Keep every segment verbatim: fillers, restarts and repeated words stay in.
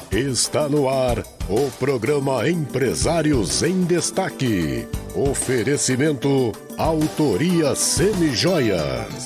Está no ar o programa Empresários em Destaque. Oferecimento Autoria Semijoias.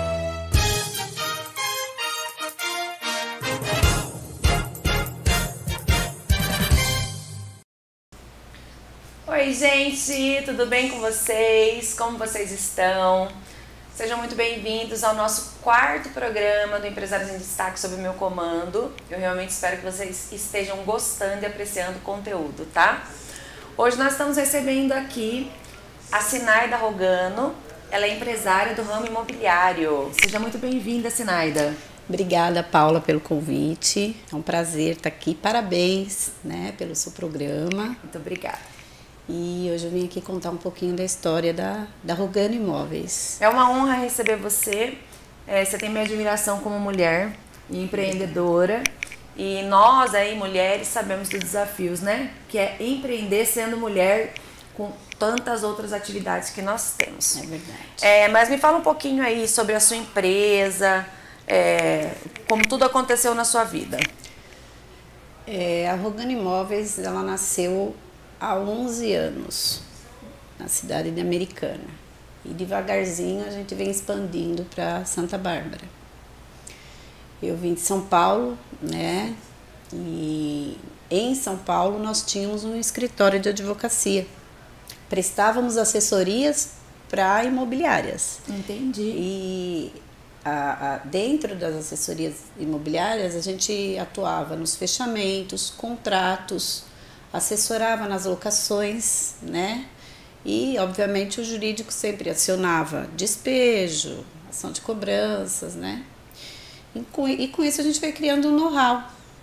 Oi, gente, tudo bem com vocês? Como vocês estão? Sejam muito bem-vindos ao nosso quarto programa do Empresários em Destaque sob o meu comando. Eu realmente espero que vocês estejam gostando e apreciando o conteúdo, tá? Hoje nós estamos recebendo aqui a Sinaida Rogano. Ela é empresária do ramo imobiliário. Seja muito bem-vinda, Sinaida. Obrigada, Paula, pelo convite. É um prazer estar aqui. Parabéns, né, pelo seu programa. Muito obrigada. E hoje eu vim aqui contar um pouquinho da história da, da Rogano Imóveis. É uma honra receber você. É, você tem minha admiração como mulher e empreendedora. E nós aí, mulheres, sabemos dos desafios, né? Que é empreender sendo mulher com tantas outras atividades que nós temos. É verdade. É, mas me fala um pouquinho aí sobre a sua empresa, é, como tudo aconteceu na sua vida. É, a Rogano Imóveis, ela nasceu há onze anos, na cidade de Americana. E devagarzinho a gente vem expandindo para Santa Bárbara. Eu vim de São Paulo, né? E em São Paulo nós tínhamos um escritório de advocacia. Prestávamos assessorias para imobiliárias. Entendi. E a, a, dentro das assessorias imobiliárias a gente atuava nos fechamentos, contratos, assessorava nas locações, né? E, obviamente, o jurídico sempre acionava despejo, ação de cobranças, né? E com, e com isso a gente foi criando um know-how.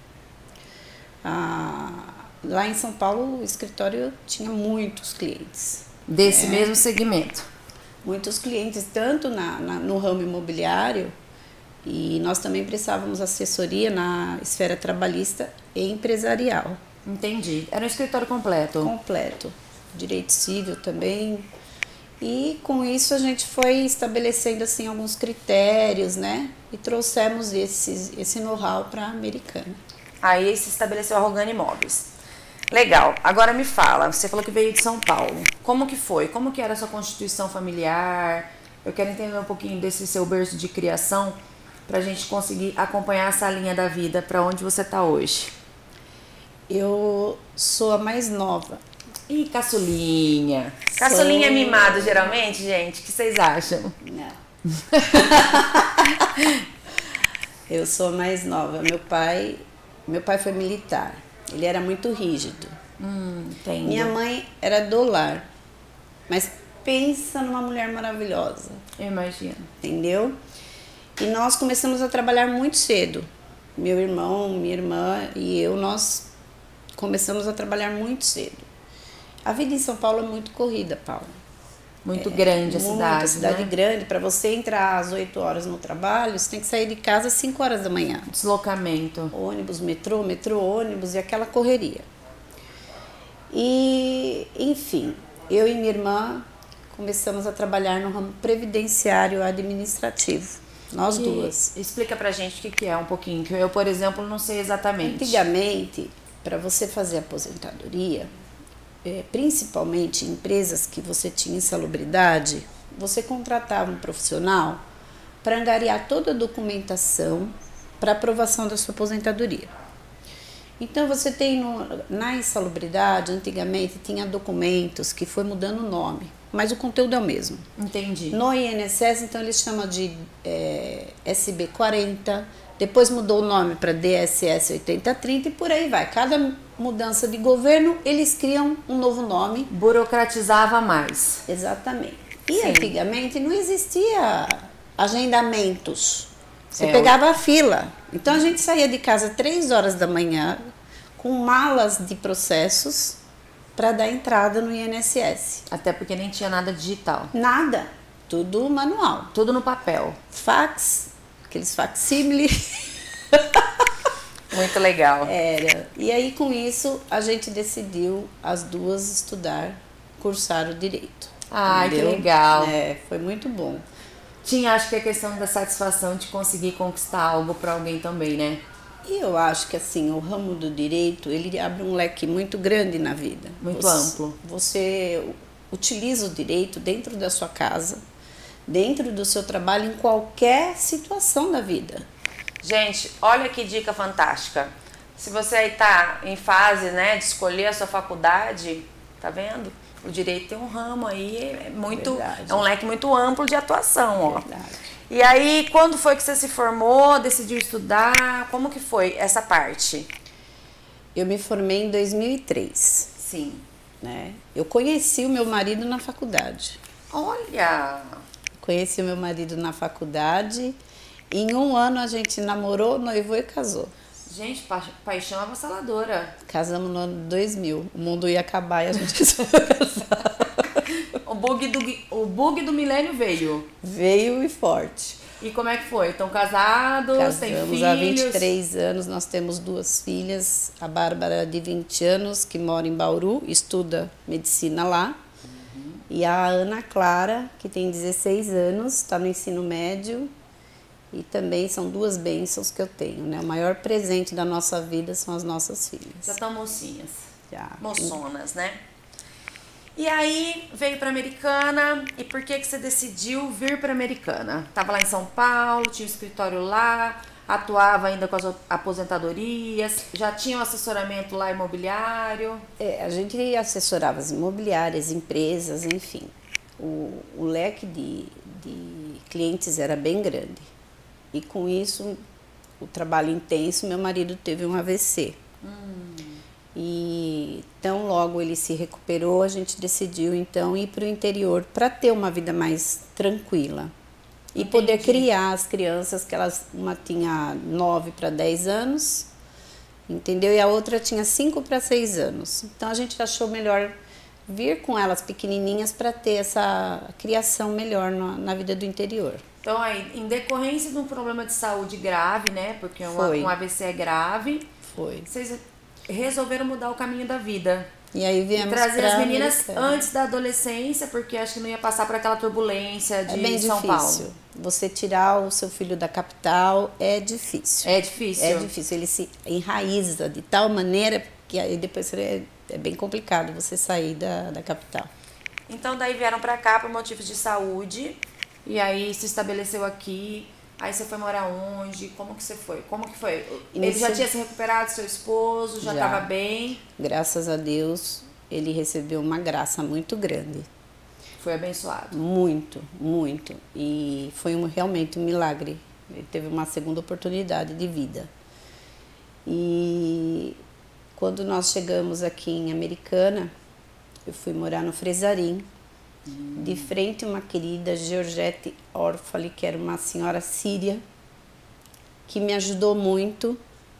Ah, lá em São Paulo, o escritório tinha muitos clientes. Desse né? mesmo segmento? Muitos clientes, tanto na, na, no ramo imobiliário, e nós também prestávamos assessoria na esfera trabalhista e empresarial. Entendi. Era um escritório completo? Completo. Direito civil também. E com isso a gente foi estabelecendo assim alguns critérios, né? E trouxemos esse, esse know-how para a Americana. Aí se estabeleceu a Rogano Imóveis. Legal. Agora me fala, você falou que veio de São Paulo. Como que foi? Como que era a sua constituição familiar? Eu quero entender um pouquinho desse seu berço de criação para a gente conseguir acompanhar essa linha da vida para onde você está hoje. Eu sou a mais nova. Ih, caçulinha. Caçulinha Sou... é mimado, geralmente, gente? O que vocês acham? Não. Eu sou a mais nova. Meu pai, meu pai foi militar. Ele era muito rígido. Hum, entendo. Minha mãe era do lar. Mas pensa numa mulher maravilhosa. Eu imagino. Entendeu? E nós começamos a trabalhar muito cedo. Meu irmão, minha irmã e eu, nós começamos a trabalhar muito cedo. A vida em São Paulo é muito corrida, Paula. Muito é, grande a muito, cidade, cidade né? grande. Para você entrar às oito horas no trabalho, você tem que sair de casa às cinco horas da manhã. Deslocamento. Ônibus, metrô, metrô, ônibus e aquela correria. E, enfim, eu e minha irmã começamos a trabalhar no ramo previdenciário administrativo. Nós que, duas. Explica pra gente o que, que é um pouquinho, que eu, por exemplo, não sei exatamente. Antigamente, para você fazer aposentadoria, é, principalmente em empresas que você tinha insalubridade, você contratava um profissional para angariar toda a documentação para aprovação da sua aposentadoria. Então você tem no, na insalubridade, antigamente tinha documentos que foi mudando o nome, mas o conteúdo é o mesmo. Entendi. No I N S S, então eles chamam de é, S B quarenta, depois mudou o nome para D S S oitenta trinta e por aí vai. Cada mudança de governo, eles criam um novo nome. Burocratizava mais. Exatamente. E Sim. Antigamente não existia agendamentos. Você É, pegava a fila. Então a gente saía de casa três horas da manhã com malas de processos para dar entrada no I N S S. Até porque nem tinha nada digital. Nada. Tudo manual. Tudo no papel. Fax, aqueles facsímile. Muito legal. Era. E aí com isso a gente decidiu as duas estudar, cursar o direito. Ai, entendeu? que legal. É, foi muito bom. Tinha, acho que a questão da satisfação de conseguir conquistar algo para alguém também, né? E eu acho que assim, o ramo do direito, ele abre um leque muito grande na vida. Muito você, amplo. Você utiliza o direito dentro da sua casa, dentro do seu trabalho, em qualquer situação da vida. Gente, olha que dica fantástica. Se você aí tá em fase, né, de escolher a sua faculdade, tá vendo? O direito tem um ramo aí, é muito, Verdade. é um leque muito amplo de atuação, ó. Verdade. E aí, quando foi que você se formou, decidiu estudar? Como que foi essa parte? Eu me formei em dois mil e três. Sim. Né? Eu conheci o meu marido na faculdade. Olha! Conheci o meu marido na faculdade. Em um ano a gente namorou, noivou e casou. Gente, pa paixão avassaladora. Casamos no ano dois mil. O mundo ia acabar e a gente resolveu casar. O bug do, o bug do milênio veio. Veio e forte. E como é que foi? Estão casados? Têm filhos? Casamos há vinte e três anos, nós temos duas filhas. A Bárbara, de vinte anos, que mora em Bauru, estuda medicina lá. Uhum. E a Ana Clara, que tem dezesseis anos, está no ensino médio. E também são duas bênçãos que eu tenho, né? O maior presente da nossa vida são as nossas filhas. Já estão mocinhas. Já. Moçonas, né? E aí, veio para Americana, e por que que você decidiu vir para Americana? Tava lá em São Paulo, tinha um escritório lá, atuava ainda com as aposentadorias, já tinha um assessoramento lá imobiliário? É, a gente assessorava as imobiliárias, empresas, enfim. O, o leque de, de clientes era bem grande. E com isso, o trabalho intenso, meu marido teve um A V C. Hum. E tão logo ele se recuperou, a gente decidiu então ir para o interior para ter uma vida mais tranquila. E Entendi. Poder criar as crianças, que elas, uma tinha nove para dez anos, entendeu? E a outra tinha cinco para seis anos. Então a gente achou melhor vir com elas pequenininhas para ter essa criação melhor na, na vida do interior. Então aí, em decorrência de um problema de saúde grave, né? Porque uma, um A V C é grave. Foi. Vocês resolveram mudar o caminho da vida. E aí viemos e trazer as meninas Americana. Antes da adolescência, porque acho que não ia passar por aquela turbulência de é bem São difícil. Paulo. Você tirar o seu filho da capital é difícil. É difícil? É difícil. Ele se enraiza de tal maneira que aí depois é, é bem complicado você sair da, da capital. Então daí vieram pra cá por motivos de saúde e aí se estabeleceu aqui. Aí você foi morar onde? Como que você foi? Como que foi? Ele Inici... já tinha se recuperado, seu esposo? Já estava bem? Graças a Deus, ele recebeu uma graça muito grande. Foi abençoado? Muito, muito. E foi um, realmente um milagre. Ele teve uma segunda oportunidade de vida. E quando nós chegamos aqui em Americana, eu fui morar no Fresarim. Hum. De frente uma querida Georgette Orfali, que era uma senhora síria, que me ajudou muito.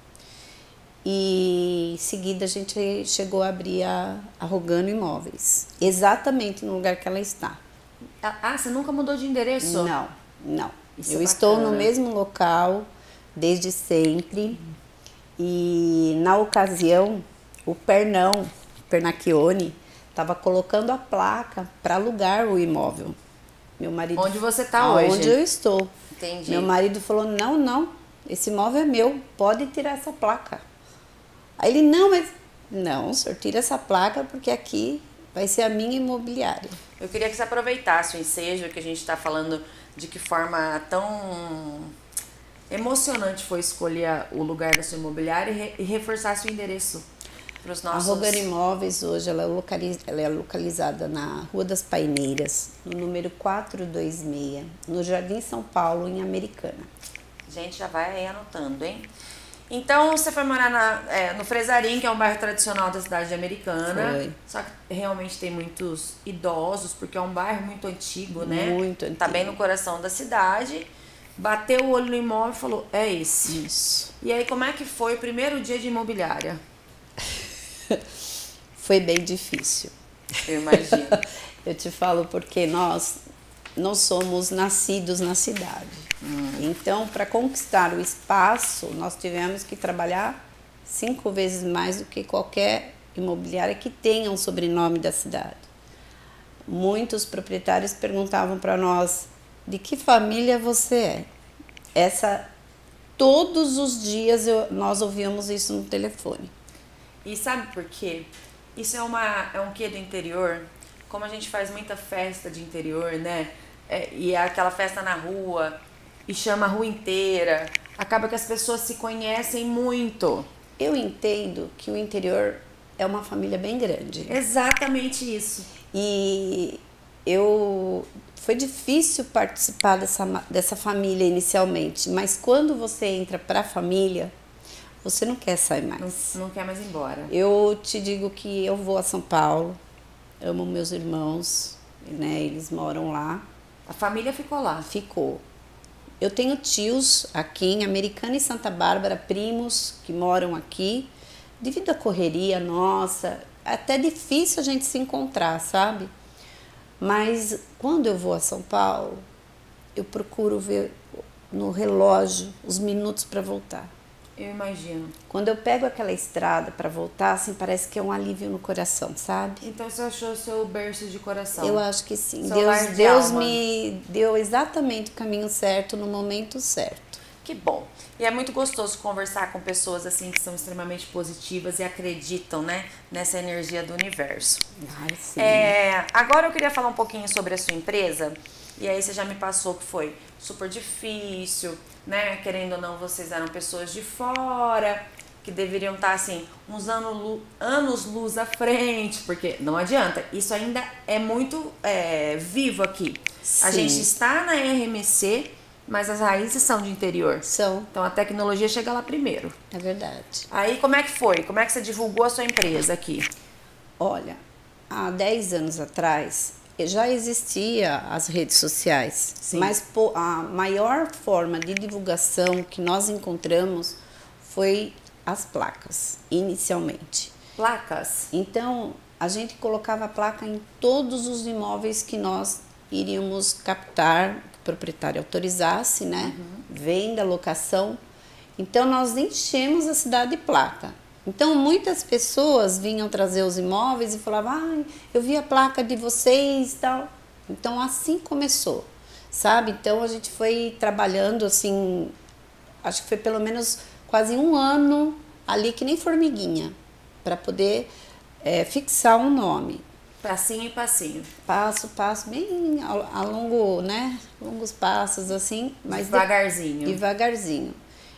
E em seguida a gente chegou a abrir a, a Rogano Imóveis, exatamente no lugar que ela está. Ah, você nunca mudou de endereço? Não, não. Isso eu é estou bacana. no mesmo local desde sempre. Hum. E na ocasião, o Pernão, Pernacchione, estava colocando a placa para alugar o imóvel. Meu marido, onde você está hoje? Onde eu estou. Entendi. Meu marido falou, não, não, esse imóvel é meu, pode tirar essa placa. Aí ele, não, mas... Não, o senhor tira essa placa porque aqui vai ser a minha imobiliária. Eu queria que você aproveitasse o ensejo, que a gente está falando de que forma tão emocionante foi escolher o lugar da sua imobiliária e, re e reforçar seu endereço. Nossos... A Rogano Imóveis hoje ela é, localiz... ela é localizada na Rua das Paineiras, no número quatrocentos e vinte e seis, no Jardim São Paulo, em Americana. Gente, já vai aí anotando, hein? Então, você foi morar na, é, no Fresarim, que é um bairro tradicional da cidade de Americana. Foi. Só que realmente tem muitos idosos, porque é um bairro muito antigo, né? Muito antigo. Tá bem no coração da cidade. Bateu o olho no imóvel e falou, é esse. Isso. E aí, como é que foi o primeiro dia de imobiliária? Foi bem difícil. Eu imagino. Eu te falo porque nós não somos nascidos na cidade. Hum. Então, para conquistar o espaço, nós tivemos que trabalhar cinco vezes mais do que qualquer imobiliária que tenha um sobrenome da cidade. Muitos proprietários perguntavam para nós, de que família você é? Essa todos os dias eu, nós ouvíamos isso no telefone. E sabe por quê? Isso é, uma, é um quê do interior? Como a gente faz muita festa de interior, né? É, e é aquela festa na rua, e chama a rua inteira, acaba que as pessoas se conhecem muito. Eu entendo que o interior é uma família bem grande. Exatamente isso. E eu... Foi difícil participar dessa, dessa família inicialmente, mas quando você entra para a família, você não quer sair mais. Não, não quer mais ir embora. Eu te digo que eu vou a São Paulo, amo meus irmãos, né? Eles moram lá. A família ficou lá? Ficou. Eu tenho tios aqui em Americana e Santa Bárbara, primos que moram aqui. Devido à correria nossa, é até difícil a gente se encontrar, sabe? Mas quando eu vou a São Paulo, eu procuro ver no relógio os minutos para voltar. Eu imagino. Quando eu pego aquela estrada para voltar, assim, parece que é um alívio no coração, sabe? Então você achou seu berço de coração? Eu acho que sim. Seu Deus, lar de Deus alma. me deu exatamente o caminho certo no momento certo. Que bom. E é muito gostoso conversar com pessoas assim que são extremamente positivas e acreditam, né, nessa energia do universo. Ai, sim. É, agora eu queria falar um pouquinho sobre a sua empresa. E aí você já me passou que foi super difícil, né? Querendo ou não, vocês eram pessoas de fora, que deveriam estar assim, uns anos, anos luz à frente, porque não adianta, isso ainda é muito é, vivo aqui. Sim. A gente está na R M C, mas as raízes são de interior. São. Então a tecnologia chega lá primeiro. É verdade. Aí como é que foi? Como é que você divulgou a sua empresa aqui? Olha, há dez anos atrás já existia as redes sociais, Sim. mas a maior forma de divulgação que nós encontramos foi as placas, inicialmente. Placas? Então, a gente colocava a placa em todos os imóveis que nós iríamos captar, que o proprietário autorizasse, né? Uhum. Venda, locação. Então, nós enchemos a cidade de placa. Então, muitas pessoas vinham trazer os imóveis e falavam, ah, eu vi a placa de vocês e tal. Então, assim começou, sabe? Então, a gente foi trabalhando, assim, acho que foi pelo menos quase um ano ali, que nem formiguinha, para poder é, fixar um nome. Passinho e passinho. Passo, passo, bem a, a longo, né? Longos passos, assim. Mas devagarzinho. De, devagarzinho.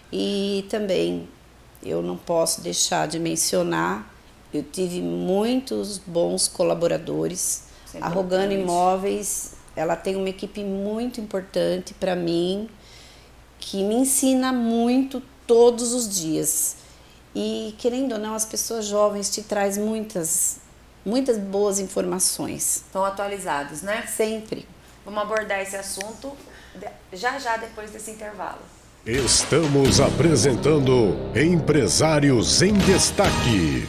E também... eu não posso deixar de mencionar, eu tive muitos bons colaboradores. A Rogano Imóveis, ela tem uma equipe muito importante para mim, que me ensina muito todos os dias. E, querendo ou não, as pessoas jovens te trazem muitas, muitas boas informações. Estão atualizados, né? Sempre. Vamos abordar esse assunto já já depois desse intervalo. Estamos apresentando Empresários em Destaque.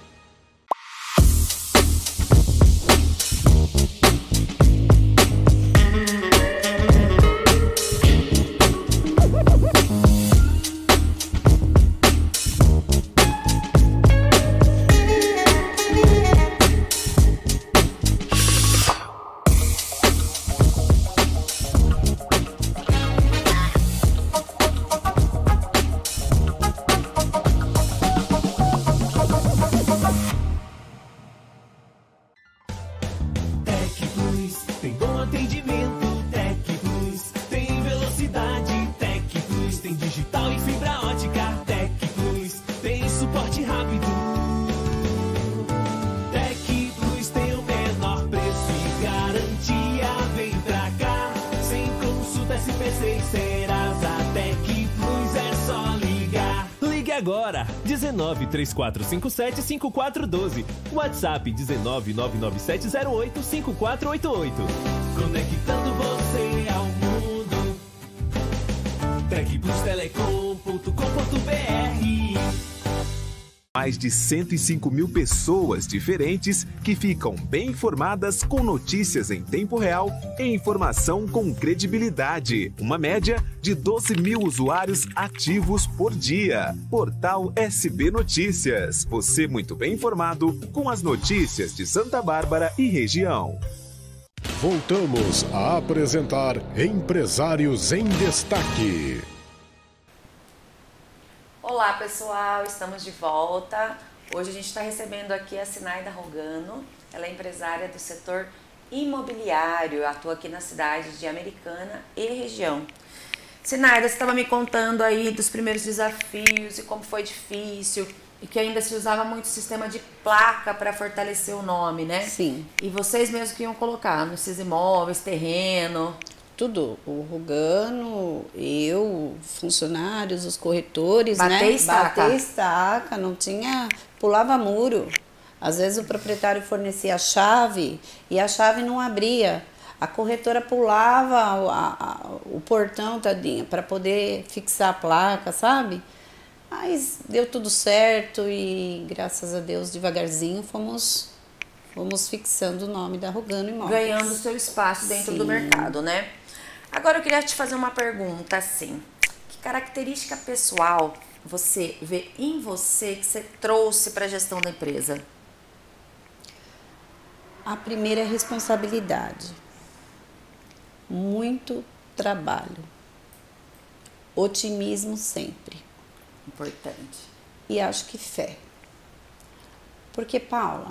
Agora, dezenove, três quatro cinco sete, cinco quatro um dois, WhatsApp dezenove, nove nove sete zero oito, cinco quatro oito oito. Conectando você ao mundo. tec plus telecom ponto com ponto br. Mais de cento e cinco mil pessoas diferentes que ficam bem informadas com notícias em tempo real e informação com credibilidade. Uma média de doze mil usuários ativos por dia. Portal S B Notícias. Você muito bem informado com as notícias de Santa Bárbara e região. Voltamos a apresentar Empresários em Destaque. Olá pessoal, estamos de volta. Hoje a gente está recebendo aqui a Sinaida Rogano. Ela é empresária do setor imobiliário, atua aqui na cidade de Americana e região. Sinaida, você estava me contando aí dos primeiros desafios e como foi difícil e que ainda se usava muito sistema de placa para fortalecer o nome, né? Sim. E vocês mesmos que iam colocar nesses imóveis, terreno... Tudo, o Rogano, eu, funcionários, os corretores, Bater né? estaca. Bater estaca, não tinha, pulava muro. Às vezes o proprietário fornecia a chave e a chave não abria. A corretora pulava a, a, o portão, tadinha, para poder fixar a placa, sabe? Mas deu tudo certo e, graças a Deus, devagarzinho fomos, fomos fixando o nome da Rogano Imóveis. Ganhando seu espaço dentro Sim. do mercado, né? Agora eu queria te fazer uma pergunta assim. Que característica pessoal você vê em você que você trouxe para a gestão da empresa? A primeira é responsabilidade. Muito trabalho. Otimismo sempre. Importante. E acho que fé. Porque, Paula,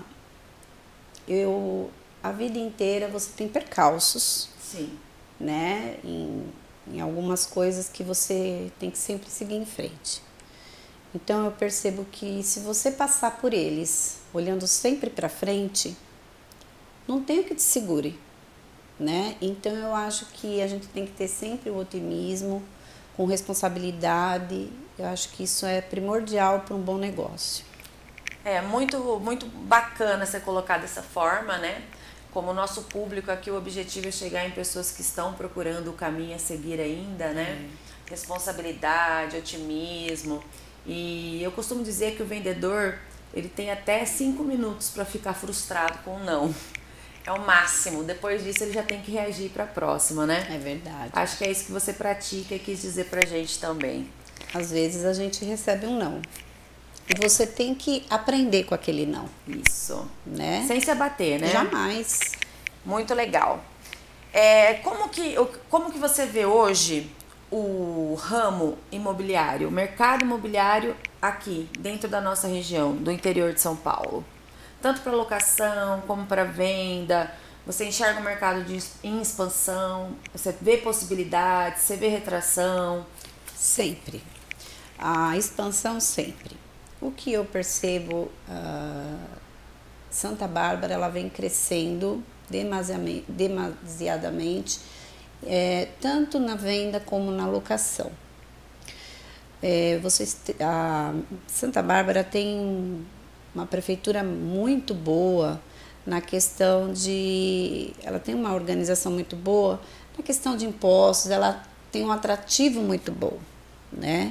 eu, a vida inteira você tem percalços. Sim. Né, em, em algumas coisas que você tem que sempre seguir em frente. Então eu percebo que se você passar por eles olhando sempre para frente, não tem o que te segure, né? Então eu acho que a gente tem que ter sempre o otimismo, com responsabilidade. Eu acho que isso é primordial para um bom negócio. É muito, muito bacana ser colocado dessa forma, né? Como o nosso público aqui, o objetivo é chegar em pessoas que estão procurando o caminho a seguir ainda, né? É. Responsabilidade, otimismo. E eu costumo dizer que o vendedor, ele tem até cinco minutos para ficar frustrado com o não. É o máximo. Depois disso, ele já tem que reagir para a próxima, né? É verdade. Acho que é isso que você pratica e quis dizer pra gente também. Às vezes a gente recebe um não. E você tem que aprender com aquele não. Isso. Né? Sem se abater, né? Jamais. Muito legal. É, como, que, como que você vê hoje o ramo imobiliário, o mercado imobiliário aqui, dentro da nossa região, do interior de São Paulo? Tanto para locação, como para venda. Você enxerga o mercado de, em expansão? Você vê possibilidades? Você vê retração? Sempre. A expansão sempre. O que eu percebo, uh, Santa Bárbara ela vem crescendo demasiadamente, demasiadamente é, tanto na venda como na locação. É, vocês, a Santa Bárbara tem uma prefeitura muito boa na questão de... Ela tem uma organização muito boa na questão de impostos, ela tem um atrativo muito bom, né?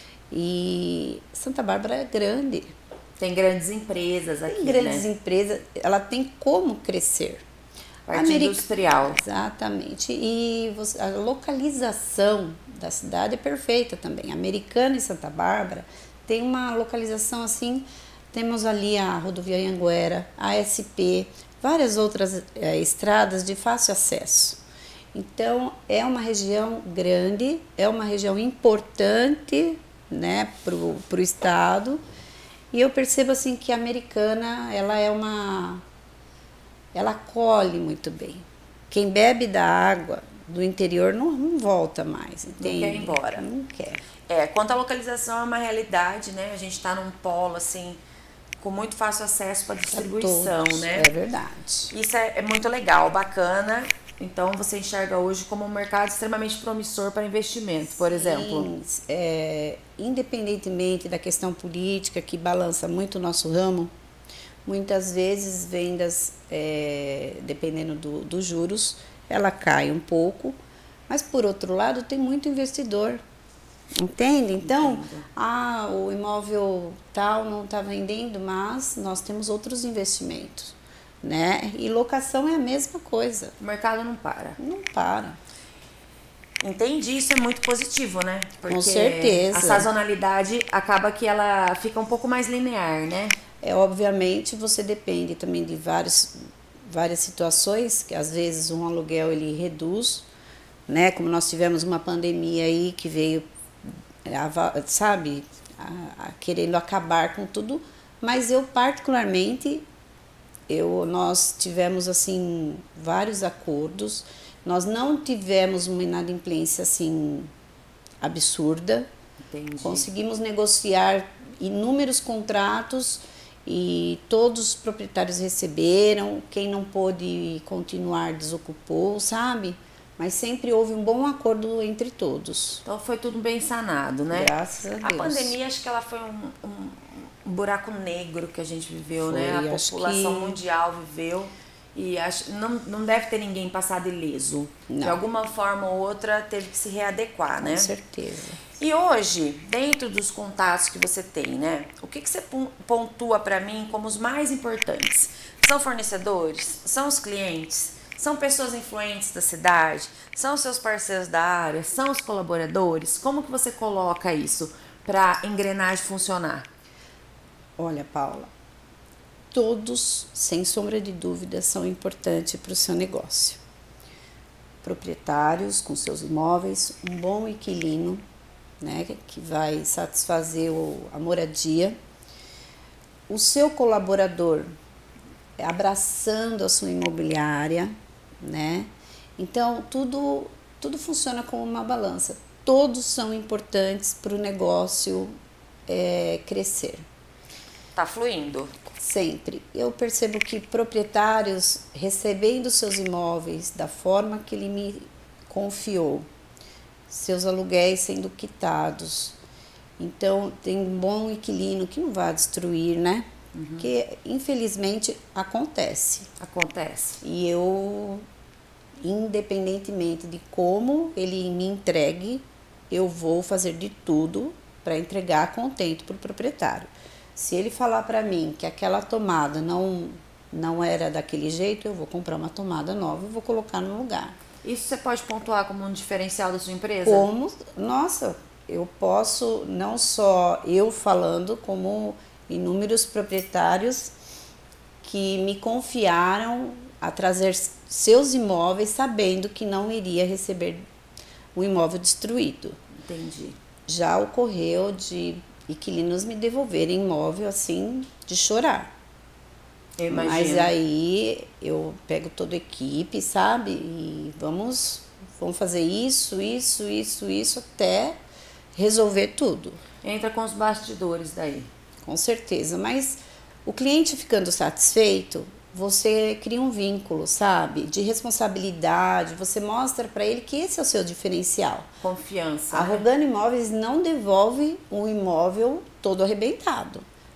E Santa Bárbara é grande. Tem grandes empresas aqui, Tem grandes né? empresas, ela tem como crescer. Parte Ameri... industrial. Exatamente. E você, a localização da cidade é perfeita também. Americana e Santa Bárbara tem uma localização assim, temos ali a rodovia Anhanguera, a S P, várias outras é, estradas de fácil acesso. Então, é uma região grande, é uma região importante, né, pro, pro estado, e eu percebo assim que a Americana, ela é uma, ela acolhe muito bem. Quem bebe da água do interior não, não volta mais, entende? Não quer ir embora. Não quer. É, quanto à localização é uma realidade, né? A gente está num polo, assim, com muito fácil acesso para distribuição, Todos, né? É verdade. Isso é, é muito legal, bacana. Então, você enxerga hoje como um mercado extremamente promissor para investimento, por Sim, exemplo? É, independentemente da questão política que balança muito o nosso ramo, muitas vezes vendas, é, dependendo dos do juros, ela cai um pouco, mas por outro lado tem muito investidor, entende? Então, Entendo. ah, o imóvel tal não está vendendo, mas nós temos outros investimentos. Né? E locação é a mesma coisa. O mercado não para. Não para. Entendi, isso é muito positivo, né? Porque Com certeza. a sazonalidade acaba que ela fica um pouco mais linear, né? É, obviamente, você depende também de vários, várias situações, que às vezes um aluguel ele reduz, né? Como nós tivemos uma pandemia aí que veio, sabe, a, a querendo acabar com tudo, mas eu particularmente, eu, nós tivemos assim vários acordos, nós não tivemos uma inadimplência assim absurda. Entendi. Conseguimos negociar inúmeros contratos e todos os proprietários receberam, quem não pôde continuar desocupou, sabe? Mas sempre houve um bom acordo entre todos. Então foi tudo bem sanado, né? Graças a Deus. A pandemia, acho que ela foi um, um, um buraco negro que a gente viveu, Foi, né? A acho população que- mundial viveu e acho, não, não deve ter ninguém passado ileso. De Não. alguma forma ou outra teve que se readequar, né? Com certeza. E hoje, dentro dos contatos que você tem, né? O que, que você pon- pontua para mim como os mais importantes? São fornecedores? São os clientes? São pessoas influentes da cidade? São seus parceiros da área? São os colaboradores? Como que você coloca isso para a engrenagem funcionar? Olha, Paula, todos, sem sombra de dúvida, são importantes para o seu negócio. Proprietários com seus imóveis, um bom inquilino, né, que vai satisfazer o, a moradia. O seu colaborador abraçando a sua imobiliária, né? Então, tudo, tudo funciona como uma balança. Todos são importantes para o negócio é, crescer. Tá fluindo. Sempre. Eu percebo que proprietários recebendo seus imóveis da forma que ele me confiou, seus aluguéis sendo quitados. Então, tem um bom inquilino que não vai destruir, né? Uhum. Porque, infelizmente, acontece. Acontece. E eu, independentemente de como ele me entregue, eu vou fazer de tudo para entregar contente para o proprietário. Se ele falar para mim que aquela tomada não, não era daquele jeito, eu vou comprar uma tomada nova e vou colocar no lugar. Isso você pode pontuar como um diferencial da sua empresa? Como, nossa, eu posso, não só eu falando, como inúmeros proprietários que me confiaram a trazer seus imóveis sabendo que não iria receber o imóvel destruído. Entendi. Já ocorreu de inquilinos me devolverem imóvel assim, de chorar. Eu imagino. Mas aí eu pego toda a equipe, sabe? E vamos, vamos fazer isso, isso, isso, isso, até resolver tudo. Entra com os bastidores daí. Com certeza. Mas o cliente ficando satisfeito, você cria um vínculo, sabe? De responsabilidade. Você mostra para ele que esse é o seu diferencial. Confiança. A né? Rogano Imóveis não devolve um imóvel todo arrebentado.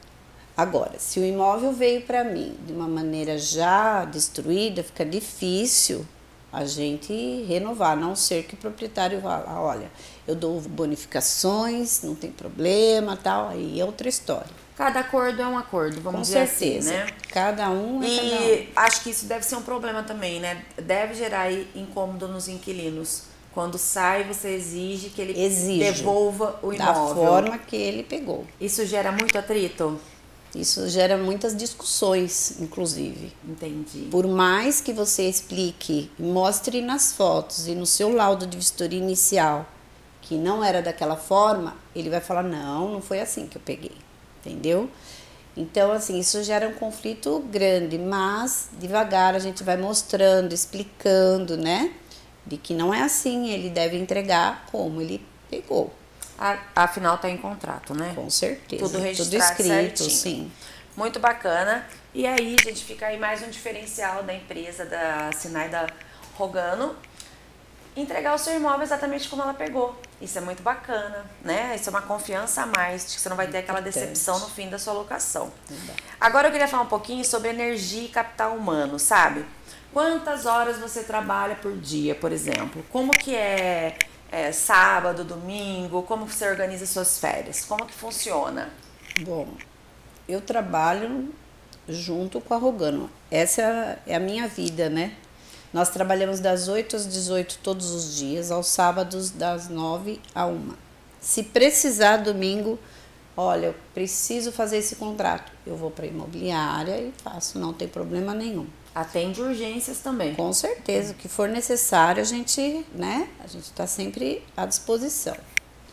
Agora, se o imóvel veio para mim de uma maneira já destruída, fica difícil a gente renovar, a não ser que o proprietário vá lá, olha, eu dou bonificações, não tem problema, tal, aí é outra história. Cada acordo é um acordo, vamos Com dizer certeza. assim, né? Cada um é cada um. E acho que isso deve ser um problema também, né? Deve gerar aí incômodo nos inquilinos. Quando sai, você exige que ele Exige. devolva o Da imóvel. forma que ele pegou. Isso gera muito atrito? Isso gera muitas discussões, inclusive. Entendi. Por mais que você explique, mostre nas fotos e no seu laudo de vistoria inicial que não era daquela forma, ele vai falar, não, não foi assim que eu peguei, entendeu? Então, assim, isso gera um conflito grande, mas devagar a gente vai mostrando, explicando, né? De que não é assim, ele deve entregar como ele pegou. A- Afinal, tá em contrato, né? Com certeza. Tudo registrado Tudo escrito, certinho. sim. Muito bacana. E aí, gente, fica aí mais um diferencial da empresa, da Sinai da Rogano. Entregar o seu imóvel exatamente como ela pegou. Isso é muito bacana, né? Isso é uma confiança a mais, de que você não vai ter aquela Importante. decepção no fim da sua locação. Verdade. Agora eu queria falar um pouquinho sobre energia e capital humano, sabe? Quantas horas você trabalha por dia, por exemplo? Como que é, é sábado, domingo? Como você organiza suas férias? Como que funciona? Bom, eu trabalho junto com a Rogano. Essa é a minha vida, né? Nós trabalhamos das oito às dezoito todos os dias, aos sábados das nove à uma. Se precisar domingo, olha, eu preciso fazer esse contrato, eu vou para a imobiliária e faço, não tem problema nenhum. Atende urgências também. Com certeza, o que for necessário, a gente, né? A gente está sempre à disposição.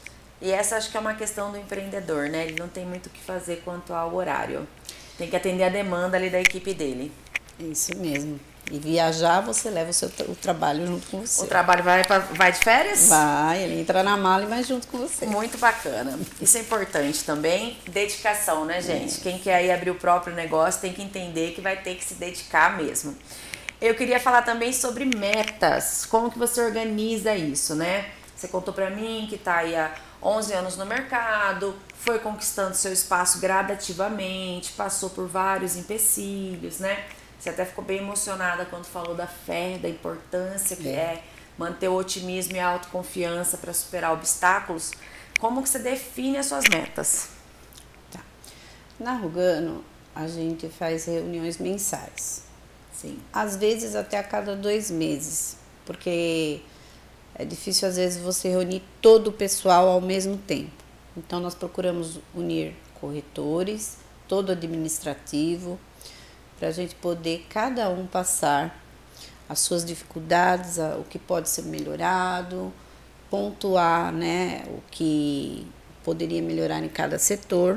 E essa acho que é uma questão do empreendedor, né? Ele não tem muito o que fazer quanto ao horário. Tem que atender a demanda ali da equipe dele. Isso mesmo. E viajar, você leva o seu o trabalho junto com você. O trabalho vai, pra, vai de férias? Vai, ele entra na mala e vai junto com você. Muito bacana. Isso é importante também. Dedicação, né, gente? É. Quem quer aí abrir o próprio negócio tem que entender que vai ter que se dedicar mesmo. Eu queria falar também sobre metas. Como que você organiza isso, né? Você contou pra mim que tá aí há onze anos no mercado, foi conquistando seu espaço gradativamente, passou por vários empecilhos, né? Você até ficou bem emocionada quando falou da fé, da importância que é, é manter o otimismo e a autoconfiança para superar obstáculos. Como que você define as suas metas? Tá. Na Rugano, a gente faz reuniões mensais. Sim. Às vezes até a cada dois meses, porque é difícil às vezes você reunir todo o pessoal ao mesmo tempo. Então nós procuramos unir corretores, todo administrativo, para a gente poder cada um passar as suas dificuldades, o que pode ser melhorado, pontuar, né, o que poderia melhorar em cada setor.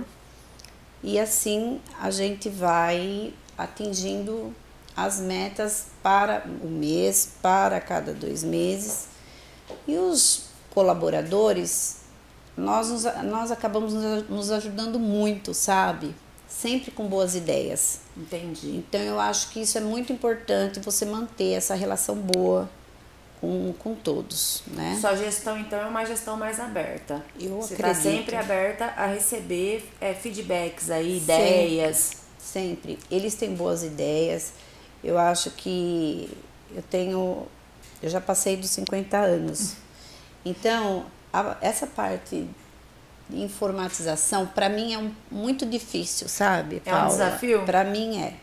E assim a gente vai atingindo as metas para o mês, para cada dois meses. E os colaboradores, nós, nos, nós acabamos nos ajudando muito, sabe? Sempre com boas ideias. Entendi. Então eu acho que isso é muito importante, você manter essa relação boa com, com todos, né? Sua gestão então é uma gestão mais aberta. Eu você acredito. está sempre aberta a receber é, feedbacks aí, ideias. Sempre, sempre. Eles têm boas ideias. Eu acho que eu tenho, eu já passei dos cinquenta anos. Então, a, essa parte de informatização, para mim é um, muito difícil, sabe, Paula? É um desafio? Para mim é.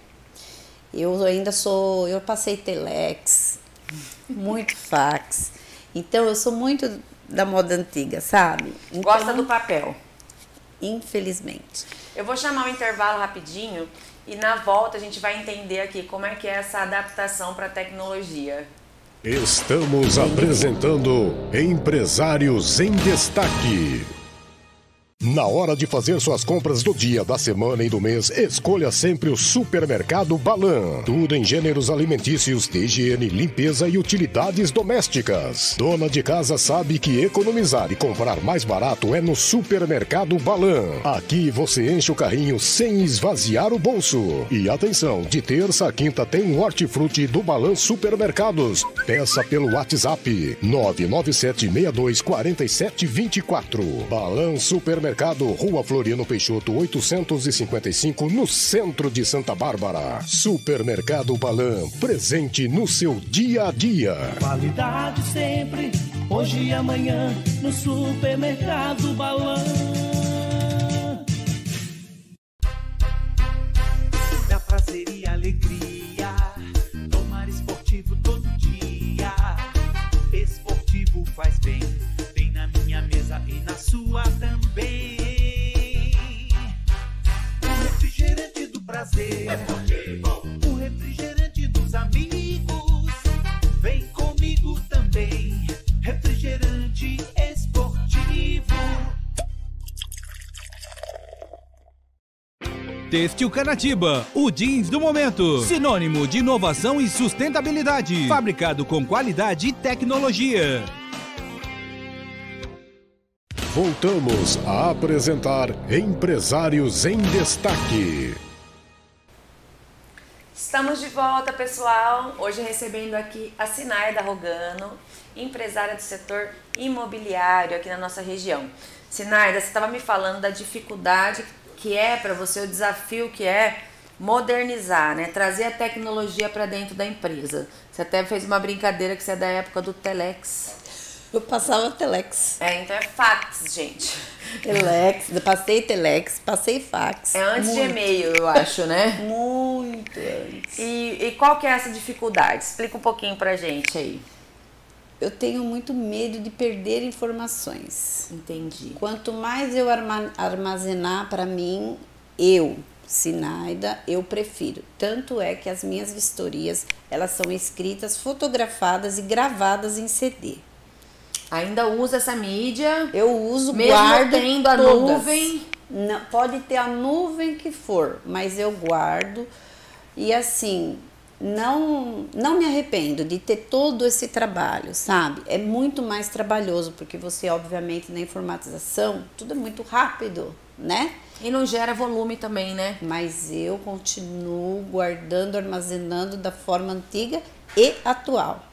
Eu ainda sou, eu passei telex, muito fax. Então, eu sou muito da moda antiga, sabe? Então, gosta do papel? Infelizmente. Eu vou chamar um intervalo rapidinho e na volta a gente vai entender aqui como é que é essa adaptação para a tecnologia. Estamos apresentando Empresários em Destaque. Na hora de fazer suas compras do dia, da semana e do mês, escolha sempre o Supermercado Balan. Tudo em gêneros alimentícios, de higiene, limpeza e utilidades domésticas. Dona de casa sabe que economizar e comprar mais barato é no Supermercado Balan. Aqui você enche o carrinho sem esvaziar o bolso. E atenção, de terça a quinta tem o Hortifruti do Balan Supermercados. Peça pelo WhatsApp nove nove sete seis dois quatro sete dois quatro. Balan Supermercado. Rua Floriano Peixoto, oitocentos e cinquenta e cinco, no centro de Santa Bárbara. Supermercado Balan, presente no seu dia a dia. Qualidade sempre, hoje e amanhã, no Supermercado Balan. Da prazer e alegria, tomar esportivo todo dia. Esportivo faz bem, tem na minha mesa e na sua também. O refrigerante do prazer, o refrigerante dos amigos, vem comigo também. Refrigerante esportivo. Têxtil Canatiba, o jeans do momento. Sinônimo de inovação e sustentabilidade. Fabricado com qualidade e tecnologia. Voltamos a apresentar Empresários em Destaque. Estamos de volta, pessoal. Hoje recebendo aqui a Sinaida Rogano, empresária do setor imobiliário aqui na nossa região. Sinaida, você estava me falando da dificuldade que é para você, o desafio que é modernizar, né? Trazer a tecnologia para dentro da empresa. Você até fez uma brincadeira que você é da época do telex. Eu passava telex. É, então é fax, gente. Telex, eu passei telex, passei fax. É antes muito. de e-mail, eu acho, né? Muito antes. E, e qual que é essa dificuldade? Explica um pouquinho pra gente aí. Eu tenho muito medo de perder informações. Entendi. Quanto mais eu armazenar para mim, eu, Sinaida, eu prefiro. Tanto é que as minhas vistorias, elas são escritas, fotografadas e gravadas em C D. Ainda usa essa mídia? Eu uso, mesmo guardo tendo a todas. nuvem? Não, pode ter a nuvem que for, mas eu guardo. E assim, não, não me arrependo de ter todo esse trabalho, sabe? É muito mais trabalhoso, porque você, obviamente, na informatização, tudo é muito rápido, né? E não gera volume também, né? Mas eu continuo guardando, armazenando da forma antiga e atual.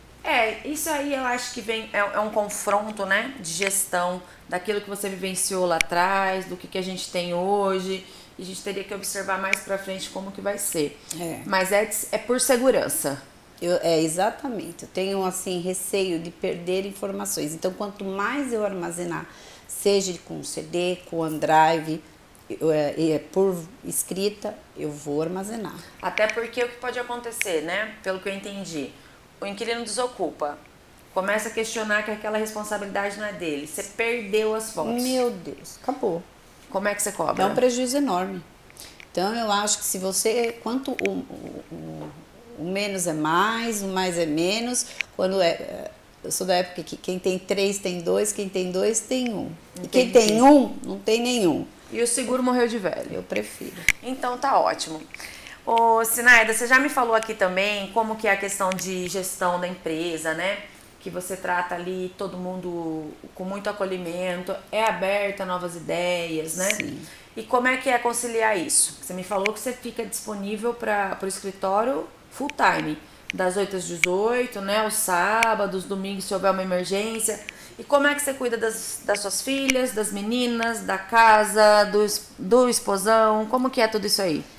É, isso aí eu acho que vem, é, é um confronto, né, de gestão daquilo que você vivenciou lá atrás, do que, que a gente tem hoje, e a gente teria que observar mais pra frente como que vai ser. É. Mas é, é por segurança. Eu, é, exatamente. Eu tenho, assim, receio de perder informações. Então, quanto mais eu armazenar, seja com C D, com OneDrive, eu, é, por escrita, eu vou armazenar. Até porque o que pode acontecer, né, pelo que eu entendi, o inquilino desocupa, começa a questionar que aquela responsabilidade não é dele, você perdeu as fontes. Meu Deus, acabou. Como é que você cobra? É um prejuízo enorme. Então, eu acho que se você, quanto o, o, o, o menos é mais, o mais é menos, quando é, eu sou da época que quem tem três tem dois, quem tem dois tem um. E quem tem um, não tem nenhum. E o seguro morreu de velho. Eu prefiro. Então, tá ótimo. Ô, Sinaida, você já me falou aqui também como que é a questão de gestão da empresa, né? Que você trata ali todo mundo com muito acolhimento, é aberta a novas ideias, né? Sim. E como é que é conciliar isso? Você me falou que você fica disponível para o escritório full time, das oito às dezoito, né? Os sábados, domingos, se houver uma emergência. E como é que você cuida das, das suas filhas, das meninas, da casa, do, do esposão? Como que é tudo isso aí?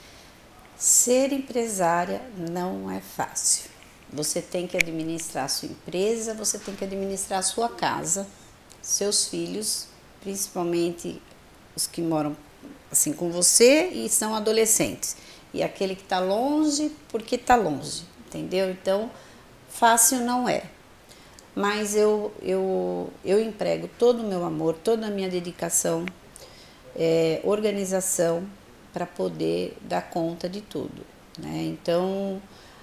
Ser empresária não é fácil. Você tem que administrar a sua empresa, você tem que administrar a sua casa, seus filhos, principalmente os que moram assim com você e são adolescentes. E aquele que está longe, porque está longe, entendeu? Então, fácil não é. Mas eu, eu, eu emprego todo o meu amor, toda a minha dedicação, é, organização, para poder dar conta de tudo, né? Então,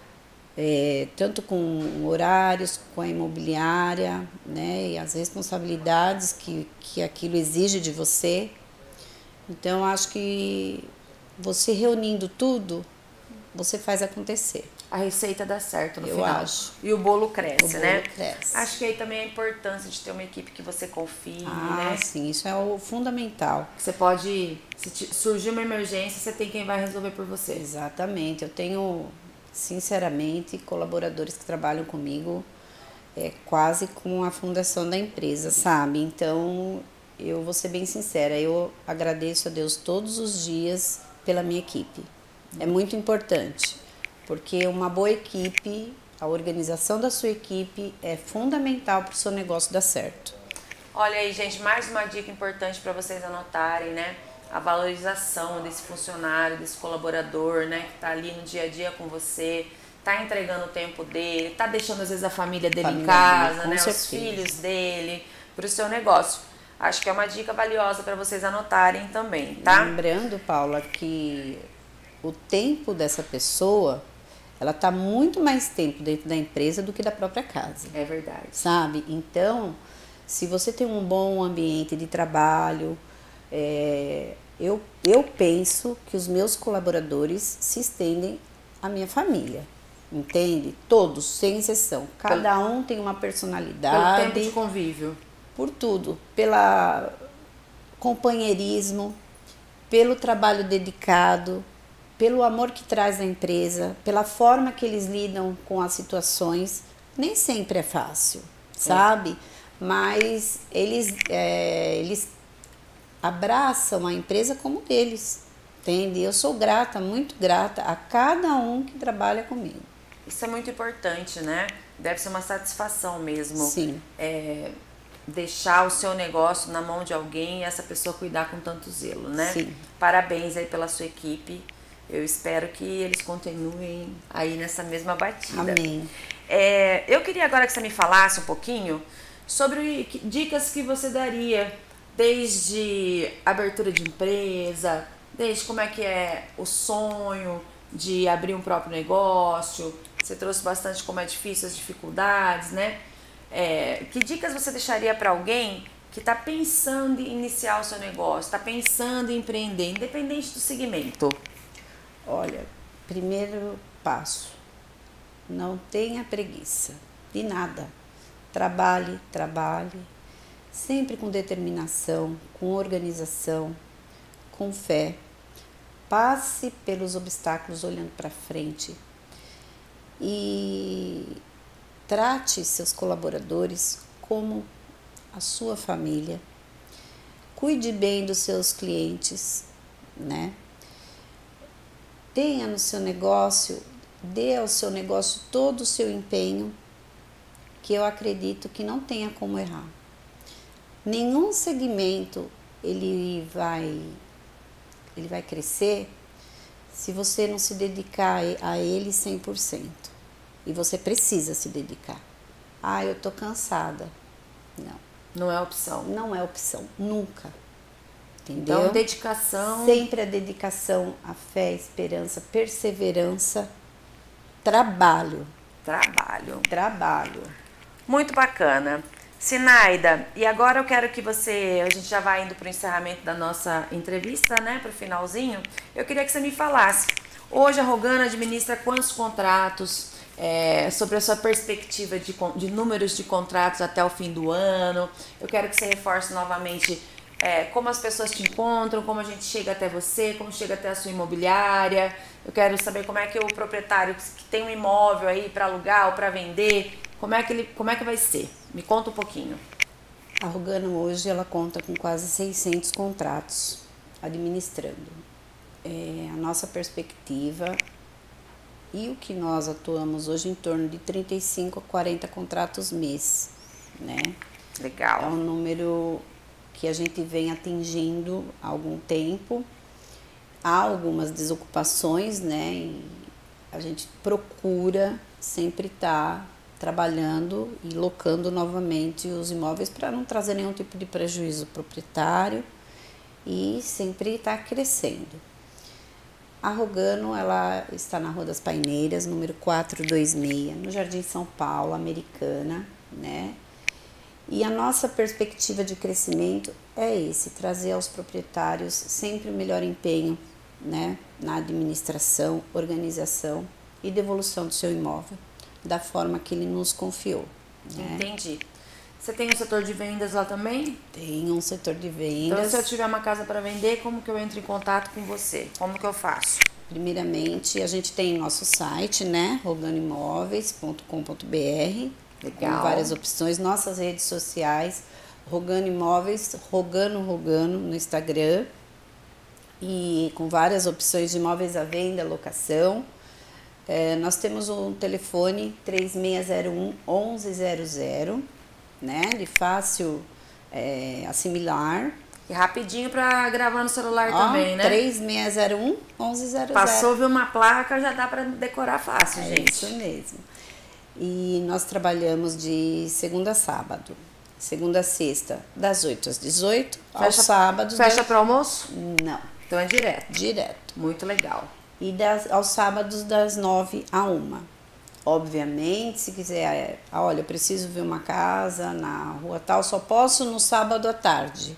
é, tanto com horários, com a imobiliária, né? E as responsabilidades que, que aquilo exige de você. Então, acho que você reunindo tudo, você faz acontecer. A receita dá certo no Eu final. acho. E o bolo cresce, O bolo né? cresce. Acho que aí também é a importância de ter uma equipe que você confie, Ah, né? sim, isso é o fundamental. Você pode, se te- surgir uma emergência, você tem quem vai resolver por você. Exatamente. Eu tenho, sinceramente, colaboradores que trabalham comigo é, quase com a fundação da empresa, sabe? Então, eu vou ser bem sincera, eu agradeço a Deus todos os dias pela minha equipe. É muito importante, porque uma boa equipe, a organização da sua equipe é fundamental para o seu negócio dar certo. Olha aí, gente, mais uma dica importante para vocês anotarem, né? A valorização desse funcionário, desse colaborador, né? Que tá ali no dia a dia com você, tá entregando o tempo dele, tá deixando às vezes a família dele Família em casa, dele, com né? Os certeza. filhos dele, pro seu negócio. Acho que é uma dica valiosa para vocês anotarem também, tá? Lembrando, Paula, que o tempo dessa pessoa, ela tá muito mais tempo dentro da empresa do que da própria casa. É verdade. Sabe? Então, se você tem um bom ambiente de trabalho, é, eu, eu penso que os meus colaboradores se estendem à minha família, entende? Todos, sem exceção. Cada um tem uma Pelo personalidade. tempo de convívio. Por tudo, pela companheirismo, pelo trabalho dedicado, pelo amor que traz na empresa, pela forma que eles lidam com as situações. Nem sempre é fácil, sabe? É. Mas eles, é, eles abraçam a empresa como deles, entende? Eu sou grata, muito grata a cada um que trabalha comigo. Isso é muito importante, né? Deve ser uma satisfação mesmo. Sim. É, deixar o seu negócio na mão de alguém e essa pessoa cuidar com tanto zelo, né? Sim. Parabéns aí pela sua equipe. Eu espero que eles continuem aí nessa mesma batida. Amém. É, eu queria agora que você me falasse um pouquinho sobre que, dicas que você daria desde abertura de empresa, desde como é que é o sonho de abrir um próprio negócio. Você trouxe bastante como é difícil, as dificuldades, né? É, que dicas você deixaria para alguém que está pensando em iniciar o seu negócio, está pensando em empreender, independente do segmento? Olha, primeiro passo, não tenha preguiça de nada. Trabalhe, trabalhe, sempre com determinação, com organização, com fé. Passe pelos obstáculos olhando para frente e trate seus colaboradores como a sua família. Cuide bem dos seus clientes, né? Tenha no seu negócio, dê ao seu negócio todo o seu empenho, que eu acredito que não tenha como errar. Nenhum segmento ele vai, ele vai crescer se você não se dedicar a ele cem por cento. E você precisa se dedicar. Ah, eu tô cansada. Não. Não é opção. Não é opção, nunca. Entendeu? Então, dedicação. Sempre a dedicação, a fé, a esperança, perseverança, trabalho. Trabalho. Trabalho. Muito bacana. Sinaida, e agora eu quero que você, a gente já vai indo para o encerramento da nossa entrevista, né, para o finalzinho. Eu queria que você me falasse, hoje a Rogano administra quantos contratos, é, sobre a sua perspectiva de, de números de contratos até o fim do ano. Eu quero que você reforce novamente é, como as pessoas te encontram, como a gente chega até você, como chega até a sua imobiliária. Eu quero saber como é que o proprietário que tem um imóvel aí para alugar ou para vender, como é que ele, como é que vai ser? Me conta um pouquinho. A Rogano hoje ela conta com quase seiscentos contratos administrando. É, a nossa perspectiva e o que nós atuamos hoje em torno de trinta e cinco a quarenta contratos mês, né? Legal. É um número que a gente vem atingindo há algum tempo. Há algumas desocupações, né? E a gente procura sempre estar trabalhando e locando novamente os imóveis para não trazer nenhum tipo de prejuízo ao proprietário e sempre estar crescendo. A Rogano, ela está na Rua das Paineiras, número quatrocentos e vinte e seis, no Jardim São Paulo, Americana, né? E a nossa perspectiva de crescimento é esse, trazer aos proprietários sempre o melhor empenho, né, na administração, organização e devolução do seu imóvel, da forma que ele nos confiou. Né? Entendi. Você tem um setor de vendas lá também? Tem um setor de vendas. Então, se eu tiver uma casa para vender, como que eu entro em contato com você? Como que eu faço? Primeiramente, a gente tem nosso site, né, rogano imóveis ponto com ponto br. Legal. Com várias opções. Nossas redes sociais, Rogano Imóveis, Rogano Rogano no Instagram. E com várias opções de imóveis à venda, locação. É, nós temos um telefone três seis zero um, um um zero zero, né, de fácil é, assimilar. E rapidinho para gravar no celular Ó, também, né? três seis zero um, um um zero zero. Passou, viu uma placa, já dá para decorar fácil, é gente. Isso mesmo. E nós trabalhamos de segunda a sábado. Segunda a sexta, das oito às dezoito. Fecha, aos sábados... Fecha das... para almoço? Não. Então é direto. Direto. Muito legal. E das, aos sábados, das nove a uma. Obviamente, se quiser... Olha, eu preciso ver uma casa na rua tal, só posso no sábado à tarde.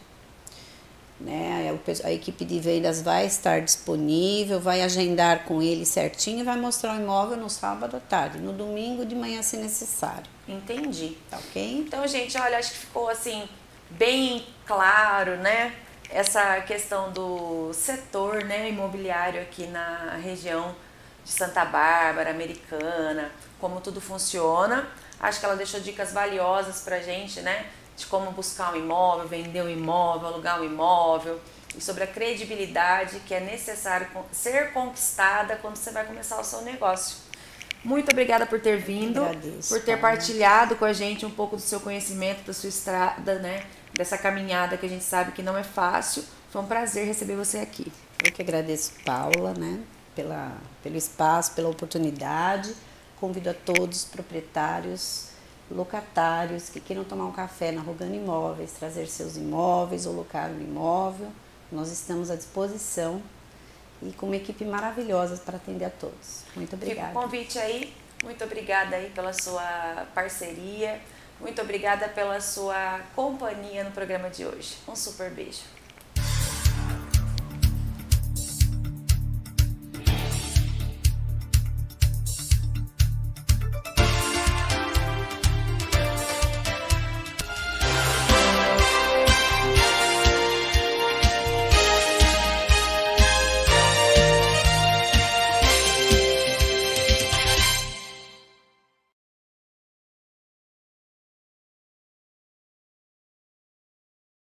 Né? A equipe de vendas vai estar disponível, vai agendar com ele certinho e vai mostrar o imóvel no sábado à tarde, no domingo de manhã se necessário. Entendi. Tá ok? Então, gente, olha, acho que ficou assim bem claro, né? Essa questão do setor, né, imobiliário aqui na região de Santa Bárbara, Americana, como tudo funciona. Acho que ela deixou dicas valiosas pra gente, né? De como buscar um imóvel, vender um imóvel, alugar um imóvel e sobre a credibilidade que é necessário ser conquistada quando você vai começar o seu negócio. Muito obrigada por ter vindo, Agradeço, por ter Paula. partilhado com a gente um pouco do seu conhecimento, da sua estrada, né? Dessa caminhada que a gente sabe que não é fácil. Foi um prazer receber você aqui. Eu que agradeço, Paula, né, pela, pelo espaço, pela oportunidade. Convido a todos os proprietários, locatários que queiram tomar um café na Rogano Imóveis, trazer seus imóveis ou locar um imóvel. Nós estamos à disposição e com uma equipe maravilhosa para atender a todos. Muito obrigada. Fica o convite aí. Muito obrigada aí pela sua parceria, Muito obrigada pela sua companhia no programa de hoje. Um super beijo.